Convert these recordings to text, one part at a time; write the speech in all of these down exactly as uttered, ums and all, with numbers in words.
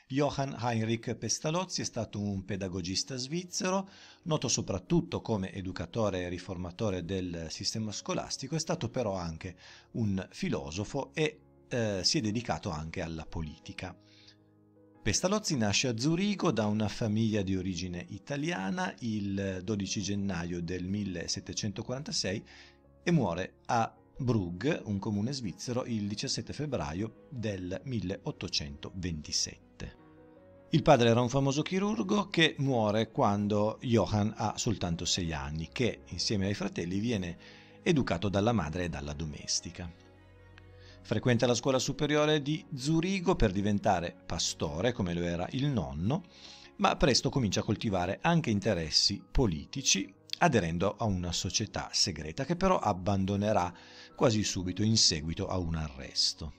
Johann Heinrich Pestalozzi è stato un pedagogista svizzero, noto soprattutto come educatore e riformatore del sistema scolastico, è stato però anche un filosofo e eh, si è dedicato anche alla politica. Pestalozzi nasce a Zurigo da una famiglia di origine italiana il dodici gennaio del millesettecentoquarantasei e muore a Brugg, un comune svizzero, il diciassette febbraio del milleottocentoventisette. Il padre era un famoso chirurgo che muore quando Johann ha soltanto sei anni, che insieme ai fratelli viene educato dalla madre e dalla domestica. Frequenta la scuola superiore di Zurigo per diventare pastore, come lo era il nonno, ma presto comincia a coltivare anche interessi politici, aderendo a una società segreta che però abbandonerà quasi subito in seguito a un arresto.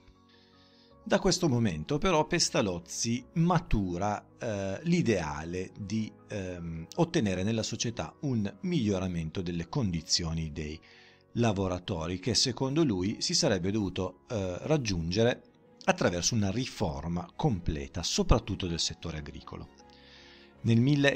Da questo momento però Pestalozzi matura eh, l'ideale di ehm, ottenere nella società un miglioramento delle condizioni dei lavoratori che secondo lui si sarebbe dovuto eh, raggiungere attraverso una riforma completa, soprattutto del settore agricolo. Nel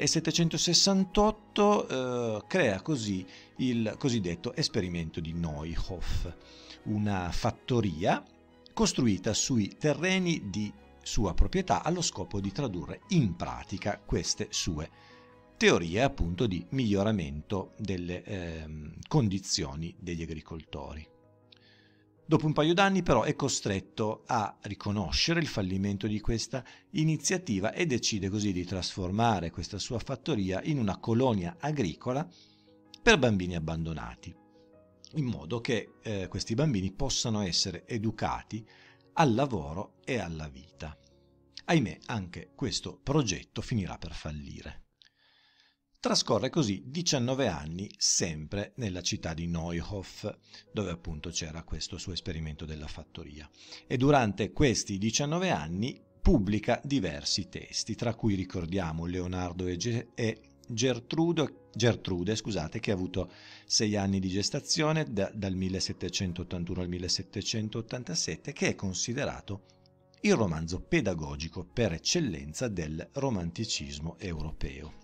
millesettecentosessantotto eh, crea così il cosiddetto esperimento di Neuhof, una fattoria costruita sui terreni di sua proprietà allo scopo di tradurre in pratica queste sue teorie appunto di miglioramento delle eh, condizioni degli agricoltori. Dopo un paio d'anni però è costretto a riconoscere il fallimento di questa iniziativa e decide così di trasformare questa sua fattoria in una colonia agricola per bambini abbandonati, in modo che eh, questi bambini possano essere educati al lavoro e alla vita. Ahimè, anche questo progetto finirà per fallire. Trascorre così diciannove anni sempre nella città di Neuhof, dove appunto c'era questo suo esperimento della fattoria. E durante questi diciannove anni pubblica diversi testi, tra cui ricordiamo Leonardo e, Ge- e Gertrude, Gertrude scusate, che ha avuto sei anni di gestazione da, dal millesettecentottantuno al millesettecentottantasette, che è considerato il romanzo pedagogico per eccellenza del romanticismo europeo.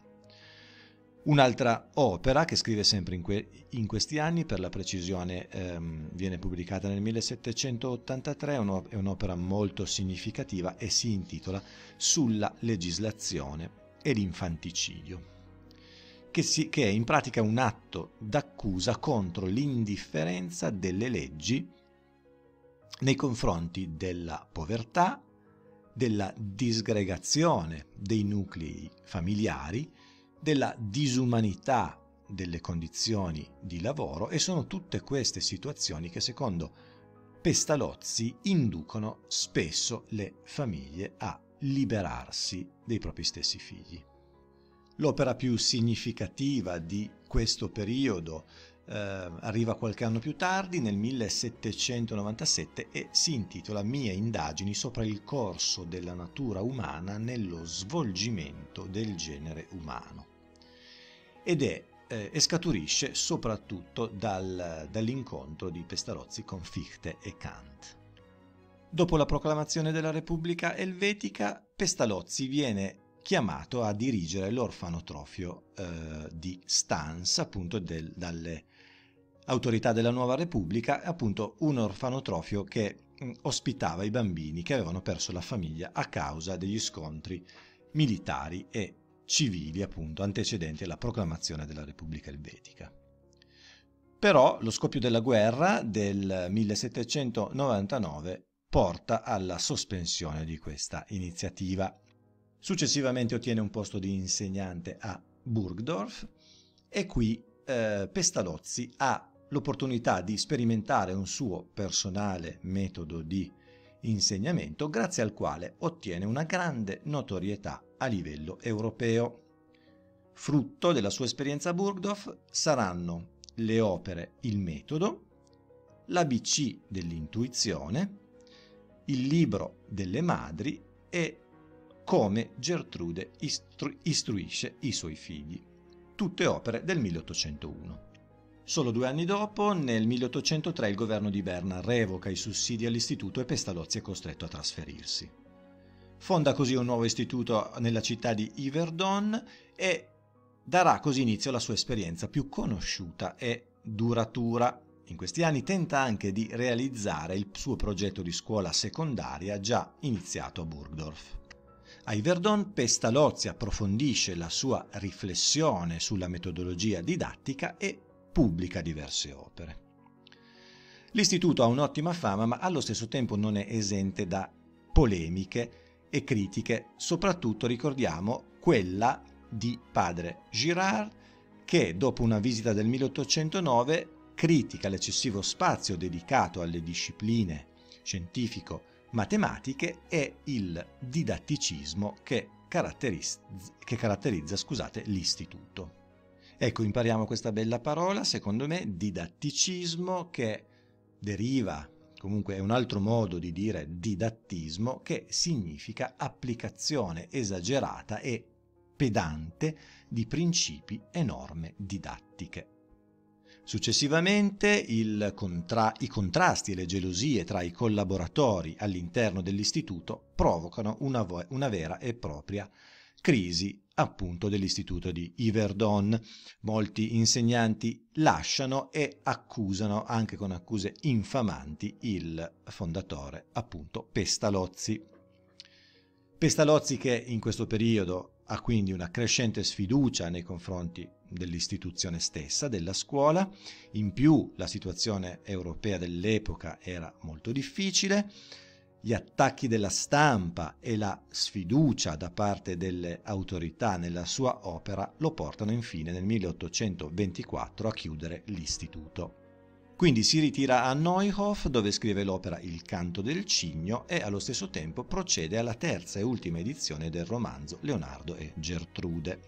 Un'altra opera che scrive sempre in, que- in questi anni, per la precisione ehm, viene pubblicata nel millesettecentottantatré, è, un'op- è un'opera molto significativa e si intitola Sulla legislazione e l'infanticidio, che, si- che è in pratica un atto d'accusa contro l'indifferenza delle leggi nei confronti della povertà, della disgregazione dei nuclei familiari, della disumanità delle condizioni di lavoro, e sono tutte queste situazioni che secondo Pestalozzi inducono spesso le famiglie a liberarsi dei propri stessi figli. L'opera più significativa di questo periodo eh, arriva qualche anno più tardi, nel millesettecentonovantasette, e si intitola Mie indagini sopra il corso della natura umana nello svolgimento del genere umano. Ed è, eh, e scaturisce soprattutto dal, dall'incontro di Pestalozzi con Fichte e Kant. Dopo la proclamazione della Repubblica Elvetica, Pestalozzi viene chiamato a dirigere l'orfanotrofio eh, di Stans, appunto del, dalle autorità della nuova Repubblica, appunto un orfanotrofio che mh, ospitava i bambini che avevano perso la famiglia a causa degli scontri militari e civili, appunto, antecedenti alla proclamazione della Repubblica Elvetica. Però lo scoppio della guerra del millesettecentonovantanove porta alla sospensione di questa iniziativa. Successivamente ottiene un posto di insegnante a Burgdorf e qui eh, Pestalozzi ha l'opportunità di sperimentare un suo personale metodo di insegnamento, grazie al quale ottiene una grande notorietà a livello europeo. Frutto della sua esperienza a Burgdorf saranno le opere Il metodo, l'A B C dell'intuizione, il libro delle madri e Come Gertrude istru- istruisce i suoi figli, tutte opere del milleottocentouno. Solo due anni dopo, nel milleottocentotre, il governo di Berna revoca i sussidi all'istituto e Pestalozzi è costretto a trasferirsi. Fonda così un nuovo istituto nella città di Yverdon e darà così inizio alla sua esperienza più conosciuta e duratura. In questi anni tenta anche di realizzare il suo progetto di scuola secondaria già iniziato a Burgdorf. A Yverdon Pestalozzi approfondisce la sua riflessione sulla metodologia didattica e pubblica diverse opere. L'istituto ha un'ottima fama, ma allo stesso tempo non è esente da polemiche e critiche, soprattutto ricordiamo quella di padre Girard, che dopo una visita del milleottocentonove critica l'eccessivo spazio dedicato alle discipline scientifico-matematiche e il didatticismo che caratterizza, che caratterizza scusate, l'istituto. Ecco, impariamo questa bella parola, secondo me, didatticismo, che deriva, comunque è un altro modo di dire didattismo, che significa applicazione esagerata e pedante di principi e norme didattiche. Successivamente il contra- i contrasti e le gelosie tra i collaboratori all'interno dell'istituto provocano una, vo- una vera e propria crisi appunto dell'istituto di Yverdon. Molti insegnanti lasciano e accusano, anche con accuse infamanti, il fondatore appunto Pestalozzi. Pestalozzi che in questo periodo ha quindi una crescente sfiducia nei confronti dell'istituzione stessa, della scuola. In più la situazione europea dell'epoca era molto difficile. Gli attacchi della stampa e la sfiducia da parte delle autorità nella sua opera lo portano infine nel milleottocentoventiquattro a chiudere l'istituto. Quindi si ritira a Neuhof, dove scrive l'opera Il canto del cigno, e allo stesso tempo procede alla terza e ultima edizione del romanzo Leonardo e Gertrude.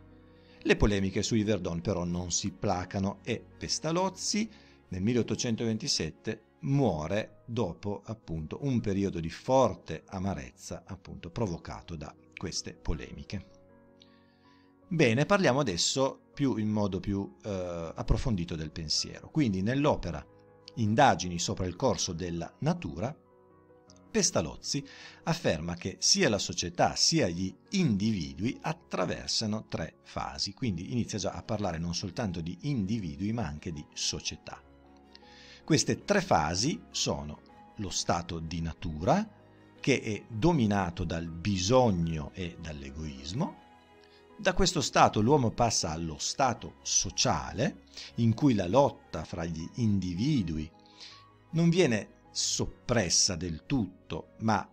Le polemiche su Yverdon però non si placano e Pestalozzi nel milleottocentoventisette muore dopo appunto un periodo di forte amarezza appunto provocato da queste polemiche. Bene, parliamo adesso più in modo più eh, approfondito del pensiero. Quindi nell'opera Indagini sopra il corso della natura, Pestalozzi afferma che sia la società sia gli individui attraversano tre fasi, quindi inizia già a parlare non soltanto di individui ma anche di società. Queste tre fasi sono lo stato di natura, che è dominato dal bisogno e dall'egoismo. Da questo stato l'uomo passa allo stato sociale, in cui la lotta fra gli individui non viene soppressa del tutto, ma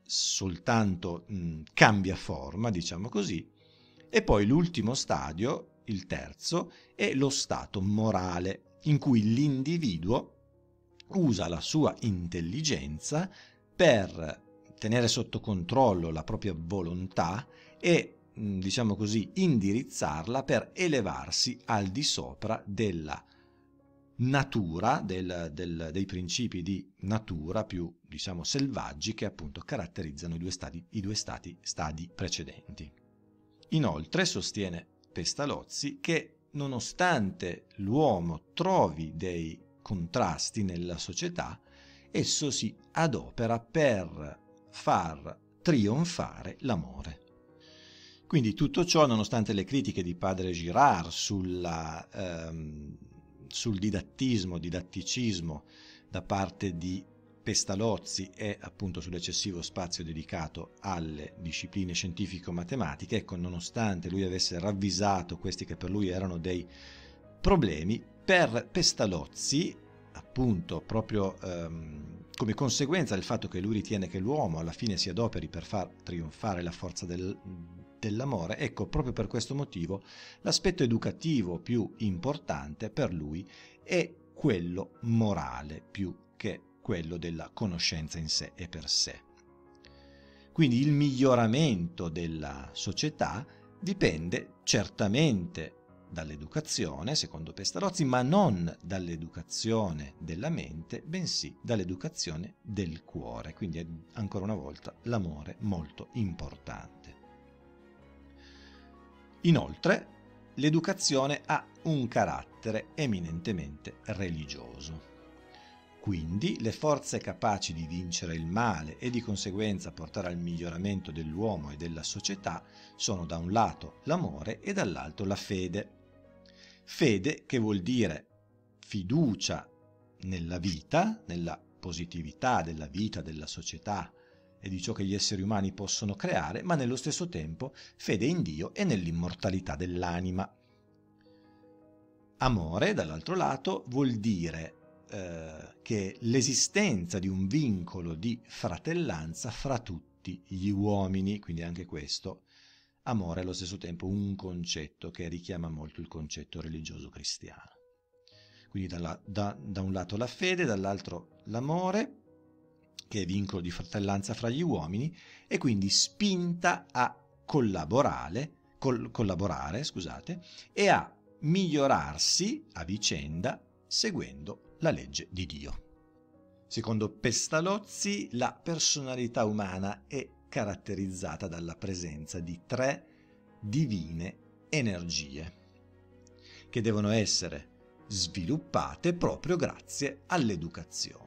soltanto mh, cambia forma, diciamo così. E poi l'ultimo stadio, il terzo, è lo stato morale, in cui l'individuo usa la sua intelligenza per tenere sotto controllo la propria volontà e, diciamo così, indirizzarla per elevarsi al di sopra della natura, del, del, dei principi di natura più, diciamo, selvaggi che appunto caratterizzano i due stadi, i due stati, stadi precedenti. Inoltre sostiene Pestalozzi che nonostante l'uomo trovi dei contrasti nella società, esso si adopera per far trionfare l'amore. Quindi tutto ciò, nonostante le critiche di padre Girard sulla, ehm, sul didattismo, didatticismo da parte di Pestalozzi e appunto sull'eccessivo spazio dedicato alle discipline scientifico-matematiche, ecco, nonostante lui avesse ravvisato questi che per lui erano dei problemi, per Pestalozzi, appunto proprio ehm, come conseguenza del fatto che lui ritiene che l'uomo alla fine si adoperi per far trionfare la forza del, dell'amore, ecco, proprio per questo motivo l'aspetto educativo più importante per lui è quello morale più che quello della conoscenza in sé e per sé. Quindi il miglioramento della società dipende certamente dall'educazione, secondo Pestalozzi, ma non dall'educazione della mente, bensì dall'educazione del cuore. Quindi è ancora una volta l'amore molto importante. Inoltre, l'educazione ha un carattere eminentemente religioso. Quindi le forze capaci di vincere il male e di conseguenza portare al miglioramento dell'uomo e della società sono da un lato l'amore e dall'altro la fede. Fede che vuol dire fiducia nella vita, nella positività della vita, della società e di ciò che gli esseri umani possono creare, ma nello stesso tempo fede in Dio e nell'immortalità dell'anima. Amore, dall'altro lato, vuol dire eh, che l'esistenza di un vincolo di fratellanza fra tutti gli uomini, quindi anche questo, amore è allo stesso tempo un concetto che richiama molto il concetto religioso cristiano. Quindi da, da, da un lato la fede, dall'altro l'amore, che è vincolo di fratellanza fra gli uomini, e quindi spinta a collaborare, col, collaborare scusate, e a migliorarsi a vicenda seguendo la legge di Dio. Secondo Pestalozzi, la personalità umana è caratterizzata dalla presenza di tre divine energie che devono essere sviluppate proprio grazie all'educazione.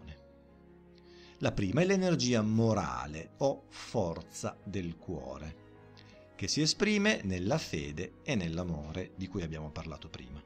La prima è l'energia morale o forza del cuore, che si esprime nella fede e nell'amore di cui abbiamo parlato prima.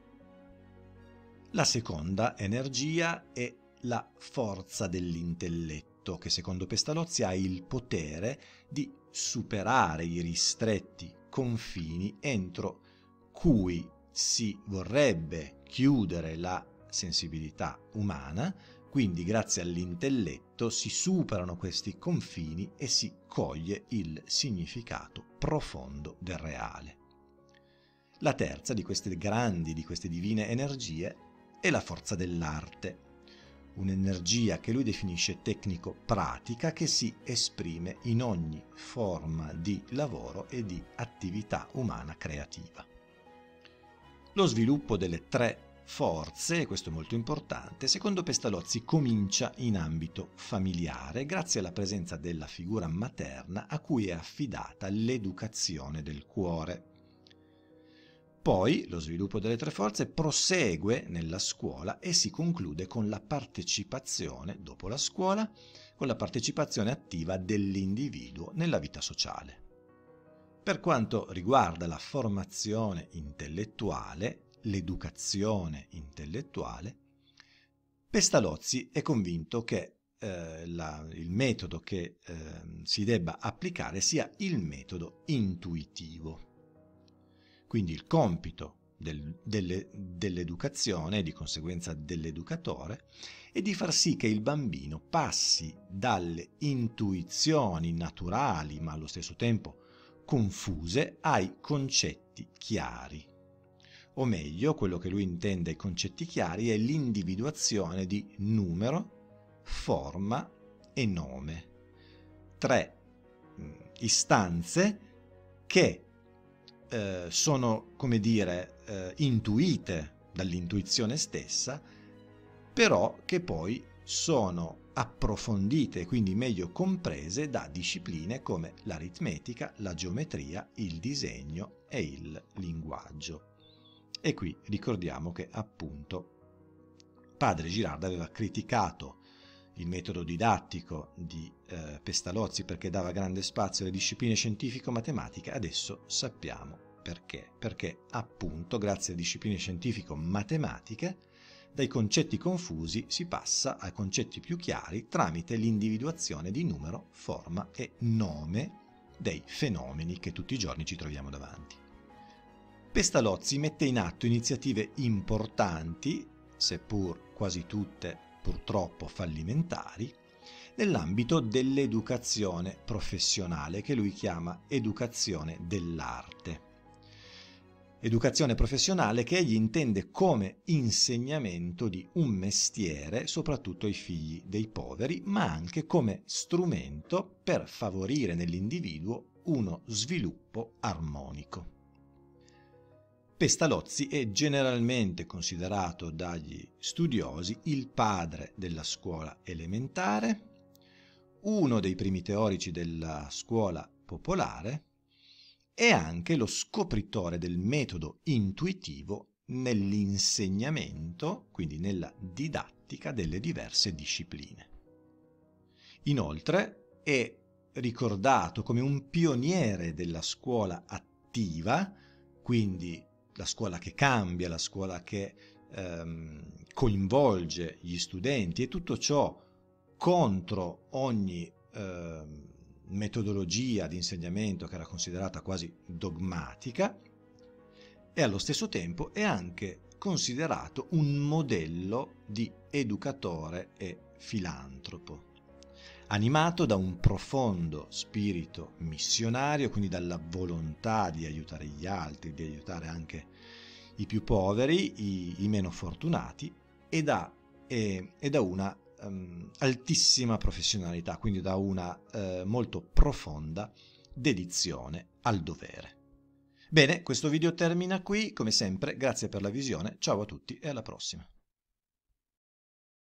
La seconda energia è la forza dell'intelletto, che secondo Pestalozzi ha il potere di superare i ristretti confini entro cui si vorrebbe chiudere la sensibilità umana. Quindi grazie all'intelletto si superano questi confini e si coglie il significato profondo del reale. La terza di queste grandi, di queste divine energie è la forza dell'arte, un'energia che lui definisce tecnico-pratica che si esprime in ogni forma di lavoro e di attività umana creativa. Lo sviluppo delle tre forze, e questo è molto importante, secondo Pestalozzi comincia in ambito familiare grazie alla presenza della figura materna a cui è affidata l'educazione del cuore. Poi lo sviluppo delle tre forze prosegue nella scuola e si conclude con la partecipazione, dopo la scuola, con la partecipazione attiva dell'individuo nella vita sociale. Per quanto riguarda la formazione intellettuale, l'educazione intellettuale, Pestalozzi è convinto che eh, la, il metodo che eh, si debba applicare sia il metodo intuitivo. Quindi il compito del, delle, dell'educazione e di conseguenza dell'educatore è di far sì che il bambino passi dalle intuizioni naturali ma allo stesso tempo confuse ai concetti chiari. O meglio, quello che lui intende ai concetti chiari è l'individuazione di numero, forma e nome. Tre istanze che eh, sono, come dire, eh, intuite dall'intuizione stessa, però che poi sono approfondite e quindi meglio comprese da discipline come l'aritmetica, la geometria, il disegno e il linguaggio. E qui ricordiamo che appunto padre Girard aveva criticato il metodo didattico di eh, Pestalozzi perché dava grande spazio alle discipline scientifico-matematiche. Adesso sappiamo perché. Perché appunto grazie alle discipline scientifico-matematiche dai concetti confusi si passa ai concetti più chiari tramite l'individuazione di numero, forma e nome dei fenomeni che tutti i giorni ci troviamo davanti. Pestalozzi mette in atto iniziative importanti, seppur quasi tutte purtroppo fallimentari, nell'ambito dell'educazione professionale, che lui chiama educazione dell'arte. Educazione professionale che egli intende come insegnamento di un mestiere, soprattutto ai figli dei poveri, ma anche come strumento per favorire nell'individuo uno sviluppo armonico. Pestalozzi è generalmente considerato dagli studiosi il padre della scuola elementare, uno dei primi teorici della scuola popolare e anche lo scopritore del metodo intuitivo nell'insegnamento, quindi nella didattica pratica delle diverse discipline. Inoltre è ricordato come un pioniere della scuola attiva, quindi la scuola che cambia, la scuola che ehm, coinvolge gli studenti, e tutto ciò contro ogni ehm, metodologia di insegnamento che era considerata quasi dogmatica, e allo stesso tempo è anche considerato un modello di educatore e filantropo, animato da un profondo spirito missionario, quindi dalla volontà di aiutare gli altri, di aiutare anche i più poveri, i, i meno fortunati, e da, e, e da una um, altissima professionalità, quindi da una uh, molto profonda dedizione al dovere. Bene, questo video termina qui, come sempre, grazie per la visione, ciao a tutti e alla prossima.